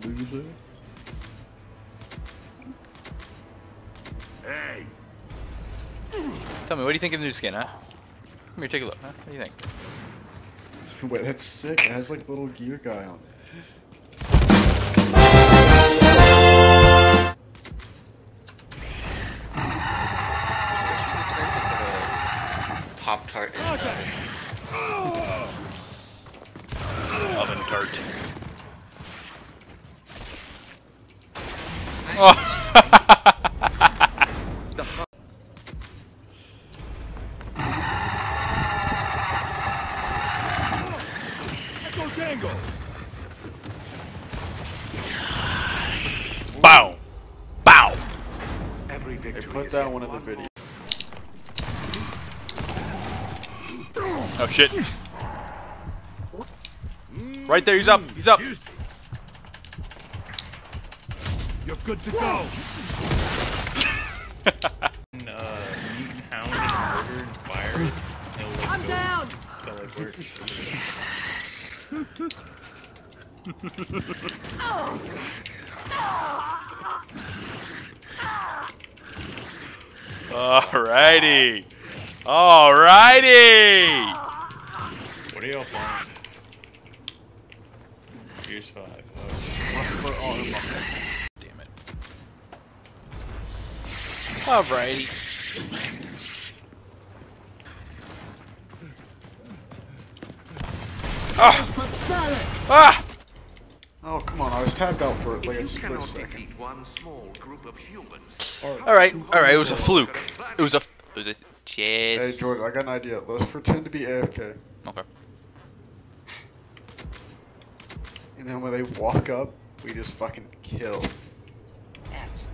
loser. Hey. Tell me, what do you think of the new skin, huh? Come here, take a look, huh? What do you think? Wait, that's sick. It has like little gear guy on it. Pop-Tart inside. Oven tart. Oh! Bow! Bow! Every They victory put is that yet one in the video. Oh shit. Right there, he's up! He's up! You're good to go. Mutant Hound and Murdered Fire. I'm down! Felt like work. Alrighty! Alrighty! What are y'all playing? Gears 5. Damn it. Alrighty. Ah! Ah! Oh, come on. I was tapped out for like a You split cannot second. defeat one small group of humans. Alright, it was a fluke. It was a Hey, cheers. Jordan, I got an idea. Let's pretend to be AFK. Okay. And then when they walk up, we just fucking kill. That's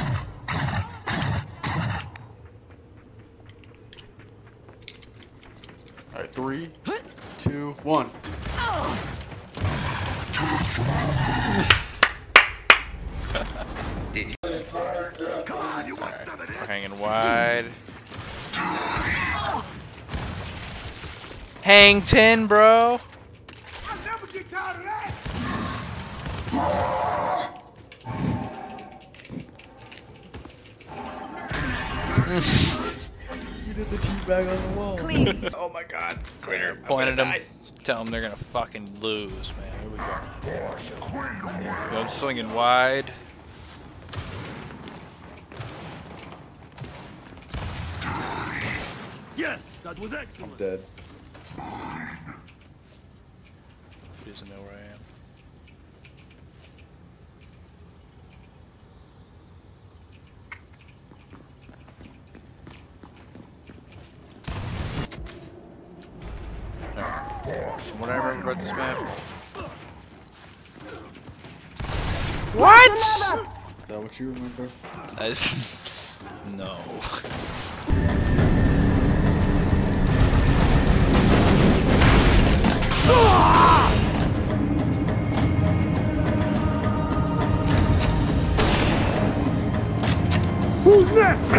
Alright, 3, 2, 1. Come on, you want some of this? We're hanging wide. Hang 10, bro. I'll never get tired of that. You did the teabag on the wall. Please. Oh my god. Quitter. Pointed them. Tell them they're gonna fucking lose, man. Here we go. I'm swinging wide. Yes, that was I'm excellent. dead. He doesn't know where I am. From what I remember about this map. What? Is that what you remember? No. Who's next?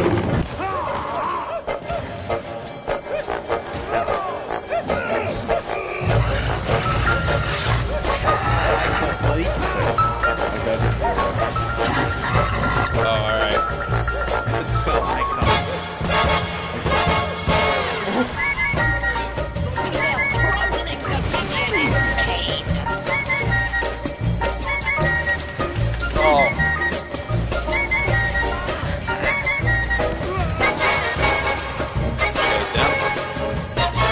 Oh, alright. Spell icon. Oh. Goes down.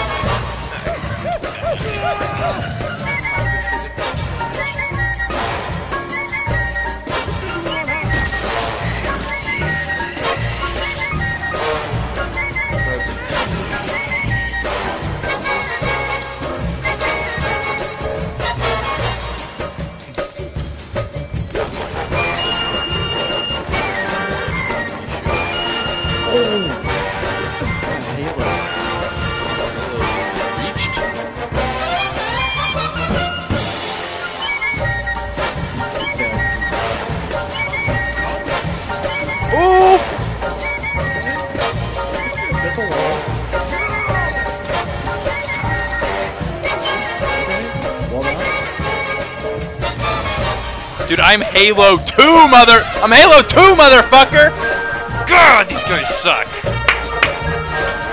Dude, I'm Halo 2, I'm Halo 2, motherfucker! God, these guys suck.